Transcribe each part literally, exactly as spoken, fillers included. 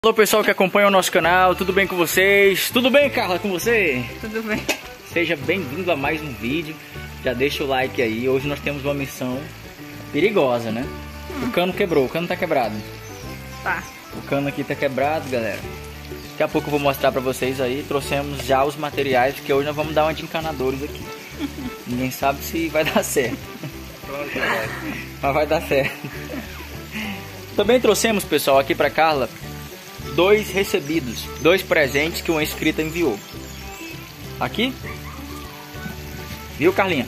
Olá pessoal que acompanha o nosso canal, tudo bem com vocês? Tudo bem, Carla, com você? Tudo bem. Seja bem-vindo a mais um vídeo. Já deixa o like aí. Hoje nós temos uma missão perigosa, né? Hum. O cano quebrou, o cano tá quebrado. Tá. O cano aqui tá quebrado, galera. Daqui a pouco eu vou mostrar pra vocês aí. Trouxemos já os materiais, porque hoje nós vamos dar uma de encanadores aqui. Ninguém sabe se vai dar certo. Mas vai dar certo. Também trouxemos, pessoal, aqui pra Carla dois recebidos, dois presentes que uma inscrita enviou. Aqui. Viu, Carlinha?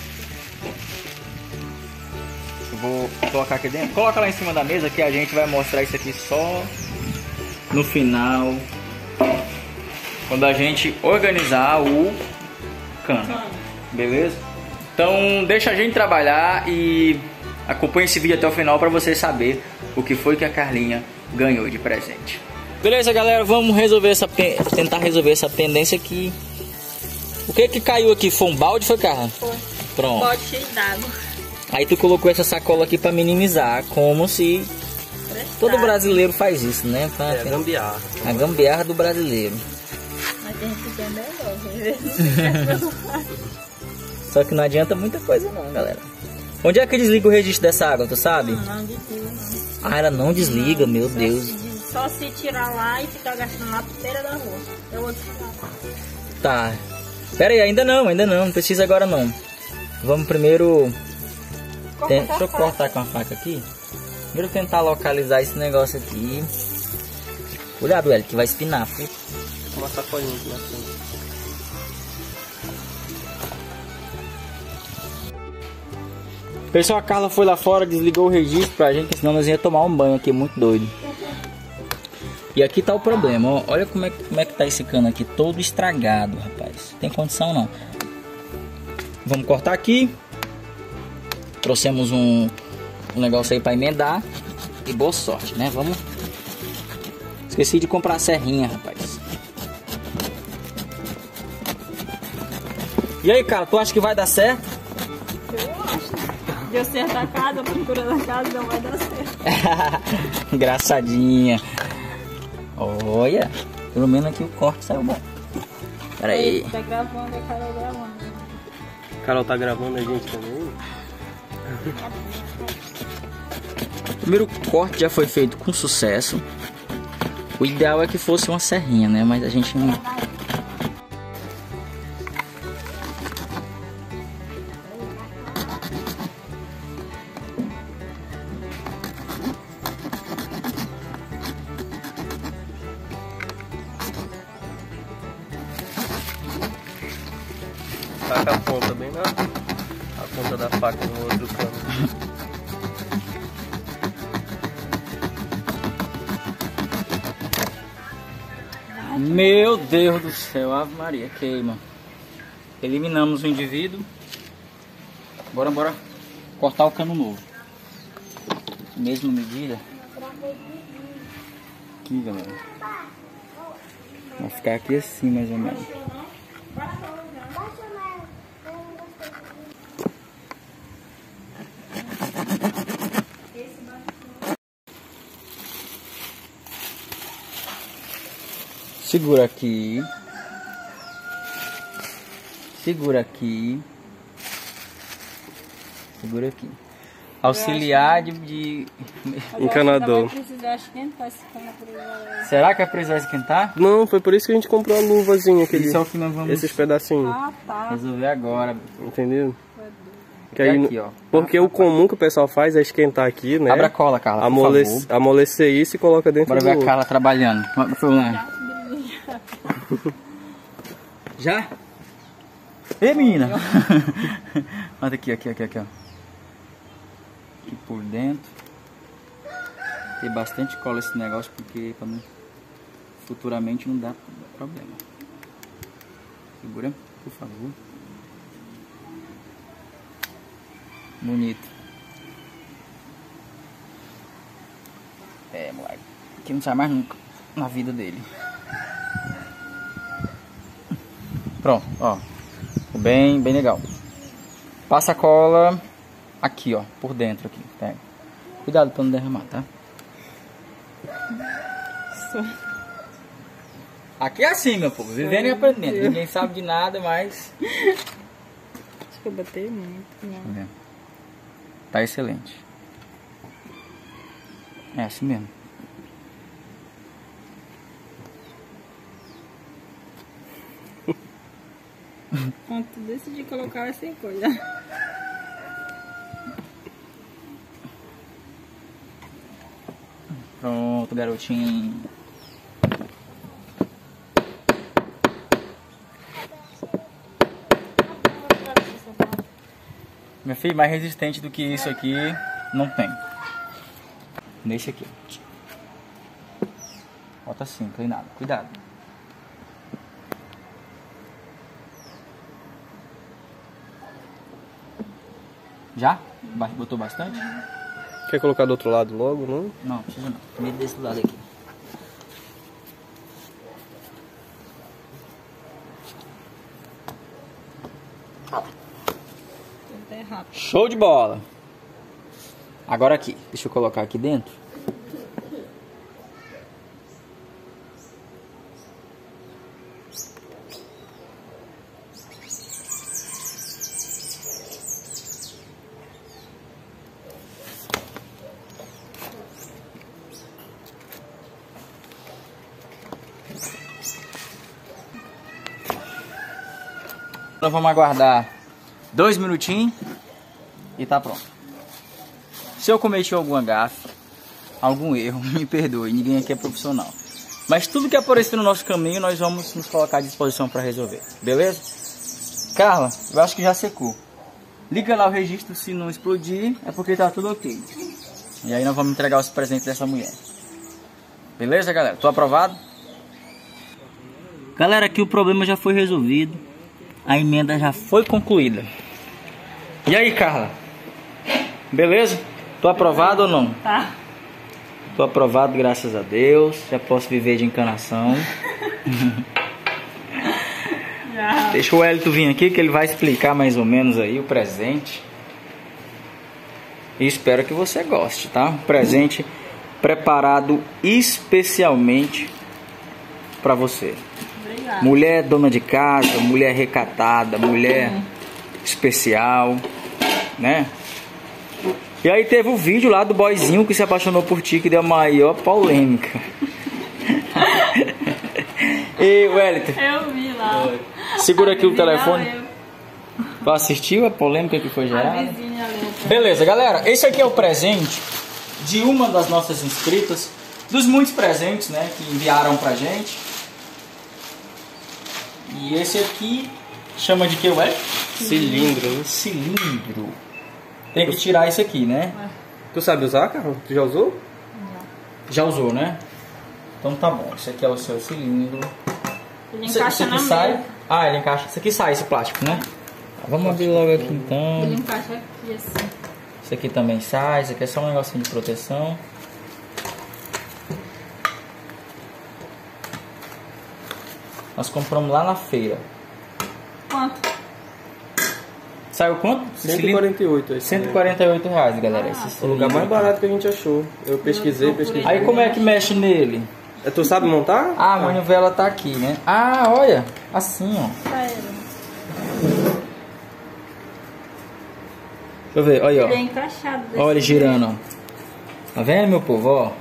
Eu vou colocar aqui dentro. Coloca lá em cima da mesa que a gente vai mostrar isso aqui só no final, quando a gente organizar o cano. Beleza? Então deixa a gente trabalhar e acompanhe esse vídeo até o final para você saber o que foi que a Carlinha ganhou de presente. Beleza, galera, vamos resolver essa tentar resolver essa pendência aqui. O que que caiu aqui? Foi um balde, foi, Carla? Foi. Pronto. Um balde cheio d'água. Aí tu colocou essa sacola aqui para minimizar, como se todo brasileiro faz isso, né? Pra... É a gambiarra. A gambiarra do brasileiro. Mas tem gente que é melhor. Só que não adianta muita coisa não, galera. Onde é que desliga o registro dessa água, tu sabe? Não, não desliga, não. Ah, ela não desliga, não, meu só Deus. Se, só se tirar lá e ficar gastando na beira da rua. Eu vou tirar. Tá. Pera aí, ainda não, ainda não. Não precisa agora não. Vamos primeiro... Tem... Deixa eu cortar com a faca aqui. Primeiro tentar localizar esse negócio aqui. Cuidado, Hélio, que vai espinar, filho. Uma sacolinha aqui na frente. Pessoal, a Carla foi lá fora, desligou o registro pra gente, senão nós ia tomar um banho aqui, muito doido. E aqui tá o problema, ó. Olha como é, como é que tá esse cano aqui, todo estragado, rapaz. Tem condição não. Vamos cortar aqui. Trouxemos um, um negócio aí pra emendar. E boa sorte, né? Vamos. Esqueci de comprar a serrinha, rapaz. E aí, cara, tu acha que vai dar certo? Deu certo a casa, procurando a casa, não vai dar certo. Engraçadinha. Olha, pelo menos aqui o corte saiu bom. Pera aí. Tá gravando, a Carol gravando. Carol tá gravando a gente também? O primeiro corte já foi feito com sucesso. O ideal é que fosse uma serrinha, né? Mas a gente não... Taca a ponta bem na a ponta da faca no outro cano. Meu Deus do céu, Ave Maria, queima. Eliminamos o indivíduo. Bora, bora cortar o cano novo. Mesma medida. Aqui, galera. Vai ficar aqui assim, mais ou menos. Segura aqui. Segura aqui. Segura aqui. Auxiliar de, de... encanador. Vai precisar esquentar esse cano por aí. Será que é precisar esquentar? Não, foi por isso que a gente comprou a luvazinha, aquele, Isso é o que nós vamos esses pedacinhos. Ah, tá. resolver agora. Entendeu? Que E aí, aqui, ó. porque o comum que o pessoal faz é esquentar aqui, né? Abre a cola, Carla, por Amolece, favor. amolecer isso e coloca dentro Bora do ver a outro. Carla trabalhando. Foi lá. Já? Ei, menina! Olha aqui, aqui, aqui, aqui, ó. Aqui por dentro. Tem bastante cola esse negócio, porque pra mim, futuramente não dá problema. Segura, por favor. Bonito. É, moleque. Aqui não sai mais nunca na vida dele. Pronto, ó. Bem, bem legal. Passa a cola aqui, ó, por dentro aqui, pega. Cuidado para não derramar, tá? professor. Aqui é assim, meu povo, vivendo e aprendendo. Ninguém sabe de nada, mas... Acho que eu botei muito. Não. Tá excelente. É assim mesmo. Quando tu decidir colocar, vai ser coisa. Pronto, garotinho. Meu filho, mais resistente do que isso aqui, não tem. Nesse aqui. Bota assim, inclinado. Cuidado. Já? Botou bastante? Quer colocar do outro lado logo, não? Não, precisa não. Primeiro desse lado aqui. É rápido. Show de bola! Agora aqui. Deixa eu colocar aqui dentro. Nós vamos aguardar dois minutinhos e tá pronto. Se eu cometi alguma gafe, algum erro, me perdoe, ninguém aqui é profissional. Mas tudo que aparecer no nosso caminho, nós vamos nos colocar à disposição para resolver, beleza? Carla, eu acho que já secou. Liga lá o registro, se não explodir, é porque tá tudo ok. E aí nós vamos entregar os presentes dessa mulher. Beleza, galera? Tô aprovado? Galera, aqui o problema já foi resolvido. A emenda já foi concluída. E aí, Carla? Beleza? Tô aprovado ou não? Tá. Tô aprovado, graças a Deus. Já posso viver de encanação. Já. Deixa o Hélito vir aqui que ele vai explicar mais ou menos aí o presente. E espero que você goste, tá? Um presente preparado especialmente para você. Obrigada. Mulher dona de casa, mulher recatada, mulher hum. especial, né? E aí teve o vídeo lá do boyzinho que se apaixonou por ti, que deu a maior polêmica. E Wellington, Eu vi lá. segura aqui o telefone. Eu. Tu assistiu a polêmica que foi A gerada? vizinha leu. Beleza, galera, esse aqui é o presente de uma das nossas inscritas, dos muitos presentes, né, que enviaram pra gente. E esse aqui chama de que, ué? Cilindro, né? Cilindro. Tem que tirar isso aqui, né? É. Tu sabe usar, Carol? Tu já usou? Já usou, né? Então tá bom. Esse aqui é o seu cilindro. Ele Esse, encaixa esse aqui na sai. mesa. Ah, ele encaixa. Esse aqui sai, esse plástico, né? Tá, vamos abrir logo aqui então. Ele encaixa aqui assim. Esse aqui também sai. Esse aqui é só um negocinho de proteção. Nós compramos lá na feira. Quanto? Saiu quanto? cento e quarenta e oito. Esse cento e quarenta e oito reais, galera. Ah, Esse o lugar cilindro mais aqui. barato que a gente achou. Eu pesquisei, pesquisei. Aí como é que mexe nele? É, tu sabe montar? Ah, a manivela tá aqui, né? Ah, olha. Assim, ó. Sério. Deixa eu ver, olha, Ele é ó. encaixado. desse Olha ele jeito. girando, ó. Tá vendo, meu povo, ó?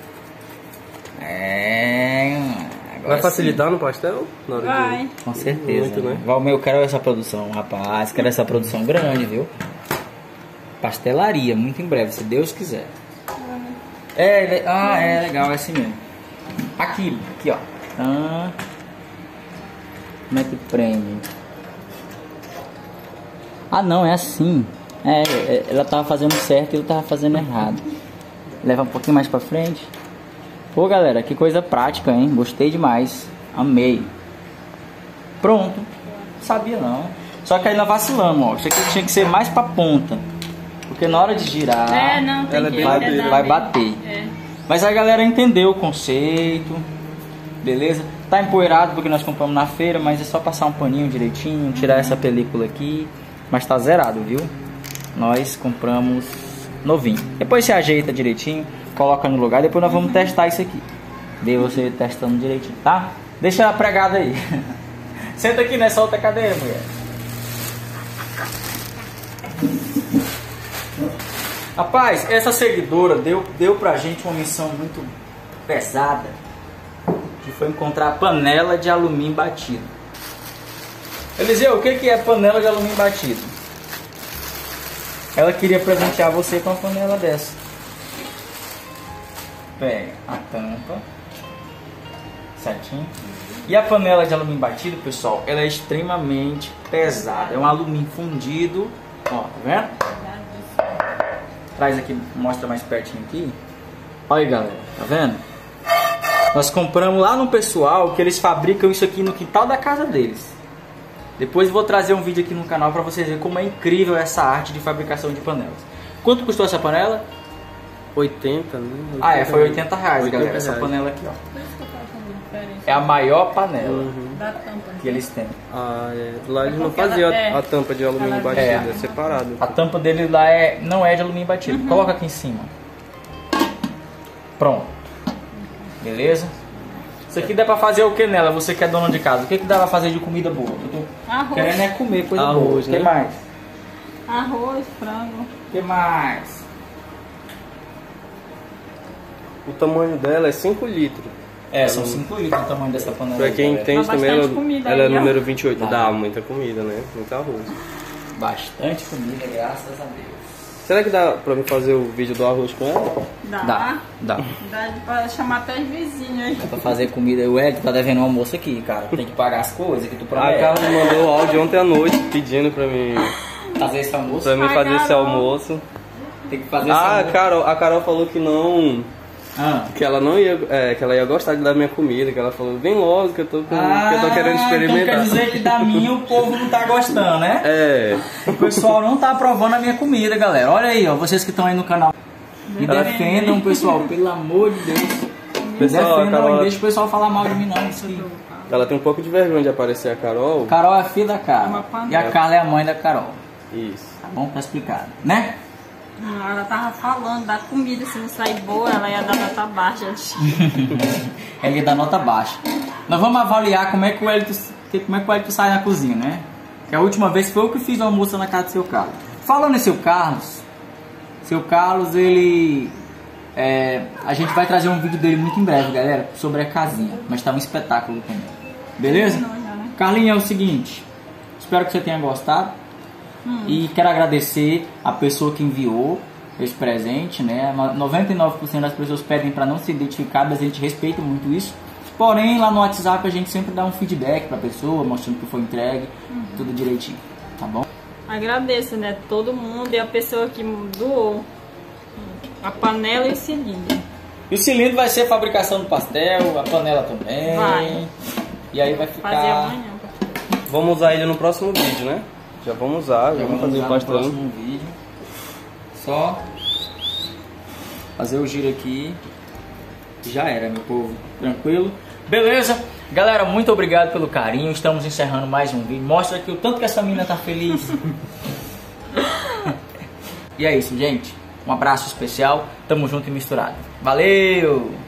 É... agora Vai facilitar no pastel? Na hora Vai. de... sim. Com certeza. Muito, né? Valmir, eu quero essa produção, rapaz. Quero essa produção grande, viu? Pastelaria, muito em breve, se Deus quiser. É, ele- ah, é legal, é assim mesmo. Aqui, aqui, ó. Ah, como é que prende? Ah, não, é assim. É, é, ela tava fazendo certo e eu tava fazendo errado. Leva um pouquinho mais pra frente. Pô, galera, que coisa prática, hein? Gostei demais. Amei. Pronto. Sabia não. Só que aí nós vacilamos, ó. Isso aqui tinha que ser mais pra ponta. Porque na hora de girar, É, não, tem Ela é que bem vai, pedar vai mesmo. bater. É. Mas a galera entendeu o conceito. Beleza? Tá empoeirado porque nós compramos na feira, mas é só passar um paninho direitinho, tirar essa película aqui. Mas tá zerado, viu? Nós compramos novinho. Depois você ajeita direitinho, coloca no lugar, depois nós vamos testar isso aqui. ver você testando direitinho, tá? Deixa ela pregada aí. Senta aqui nessa outra cadeira, mulher. Rapaz, essa seguidora deu, deu pra gente uma missão muito pesada, que foi encontrar a panela de alumínio batido. Eliseu, o que que é panela de alumínio batido? Ela queria presentear você com uma panela dessa. Pega a tampa certinho. E a panela de alumínio batido, pessoal, ela é extremamente pesada. É um alumínio fundido. Ó, tá vendo? Traz aqui, mostra mais pertinho aqui. Olha aí, galera, tá vendo? Nós compramos lá no pessoal que eles fabricam isso aqui no quintal da casa deles. Depois vou trazer um vídeo aqui no canal para vocês verem como é incrível essa arte de fabricação de panelas. Quanto custou essa panela? oitenta, né? oitenta, Ah, é, foi oitenta reais, oitenta galera, essa reais. panela aqui, ó. Por isso que eu tava fazendo diferença. É a maior panela Uhum. Da tampa. que eles têm. Ah, é. Lá eles É não porque ela faziam é- a, a tampa de alumínio ela batido, é- é separado. A tampa dele lá é, não é de alumínio batido. Coloca aqui em cima. Pronto. Beleza? Isso aqui dá pra fazer o que nela? Você que é dona de casa. O que que dá pra fazer de comida boa? Eu tô Arroz. querendo é comer coisa Arroz, boa. O que né? mais? Arroz, frango. O que mais? O tamanho dela é cinco litros. É, são cinco litros o tamanho dessa panela. Pra quem galera. entende Dá também, bastante ela, comida ela é aí, ó. número vinte e oito. Dá. Dá muita comida, né? Muito arroz. Bastante comida, graças a Deus. Será que dá pra mim fazer o vídeo do arroz com ela? Dá. Dá, dá. Dá de- pra chamar até os vizinhos aí. Dá pra fazer comida. O Ed tá devendo um almoço aqui, cara. Tem que pagar as coisas que tu A promete. Carla me mandou o áudio ontem à noite pedindo pra mim, Fazer esse almoço. pra mim Ai, fazer esse Carol. almoço. Tem que fazer esse Ah, a almoço. Carol, a Carol falou que não. Ah. Que ela não ia. É, que ela ia gostar de dar minha comida, que ela falou, vem logo que eu tô, com, que eu tô querendo Então experimentar. quer dizer que da minha o povo não tá gostando, né? É. O pessoal não tá aprovando a minha comida, galera. Olha aí, ó, vocês que estão aí no canal. Me Ela- defendam, pessoal, pelo amor de Deus. Me Pessoal, a defendam Carol- aí, deixa o pessoal falar mal de mim não. Isso aqui. Ela tem um pouco de vergonha de aparecer a Carol. Carol é a filha da Carla. Uma panela. E a Carla é a mãe da Carol. Isso. Tá bom? Tá explicado, né? Não, ela tava falando da comida, se não sair boa, ela ia dar nota baixa. Ela ia dar nota baixa. Nós vamos avaliar como é que o Elito, como é que o Elito sai na cozinha, né? Que a última vez foi eu que fiz o almoço na casa do seu Carlos. Falando em seu Carlos, seu Carlos, ele... é, a gente vai trazer um vídeo dele muito em breve, galera, sobre a casinha. Mas tá um espetáculo também. Beleza? Não, já, né? Carlinha, é o seguinte. Espero que você tenha gostado. E quero agradecer a pessoa que enviou esse presente, né? noventa e nove por cento das pessoas pedem para não ser identificado, mas a gente respeita muito isso. Porém, lá no WhatsApp a gente sempre dá um feedback para a pessoa, mostrando que foi entregue, tudo direitinho, tá bom? Agradeço, né? Todo mundo e a pessoa que doou a panela e o cilindro. E o cilindro vai ser fabricação do pastel, a panela também. Vai. E aí vai Fazer ficar... amanhã. Vamos usar ele no próximo vídeo, né? Já vamos usar, já vamos fazer o usar no pastel. próximo vídeo. Só fazer o giro aqui. Já era, meu povo. Tranquilo? Beleza? Galera, muito obrigado pelo carinho. Estamos encerrando mais um vídeo. Mostra aqui o tanto que essa menina tá feliz. E é isso, gente. Um abraço especial. Tamo junto e misturado. Valeu!